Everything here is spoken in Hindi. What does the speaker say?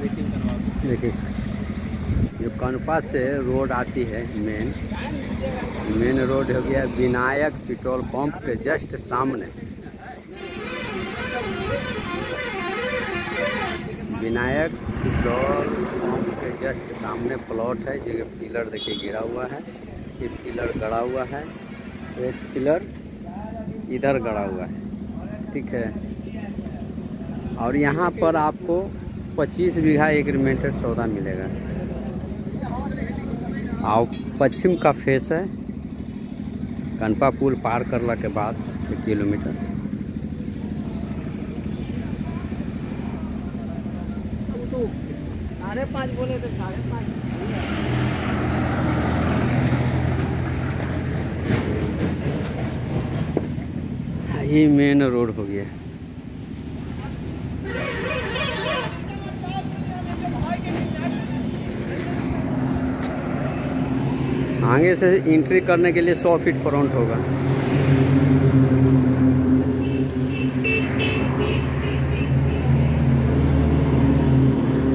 देखिए जो कनपा से रोड आती है मेन रोड हो गया विनायक पेट्रोल पंप के जस्ट सामने। विनायक पेट्रोल पंप के जस्ट सामने प्लॉट है। जो पिलर देखिए गिरा हुआ है, ये पिलर गड़ा हुआ है, एक पिलर इधर गड़ा हुआ है, ठीक है। और यहाँ पर आपको 25 बीघा एग्रीमेंटेड सौदा मिलेगा। और पश्चिम का फेस है, कनपा पुल पार करने के बाद 1 किलोमीटर। तो 5.5 बोले थे, 5.5। ये मेन रोड हो गया। आगे से एंट्री करने के लिए 100 फीट फ्रंट होगा।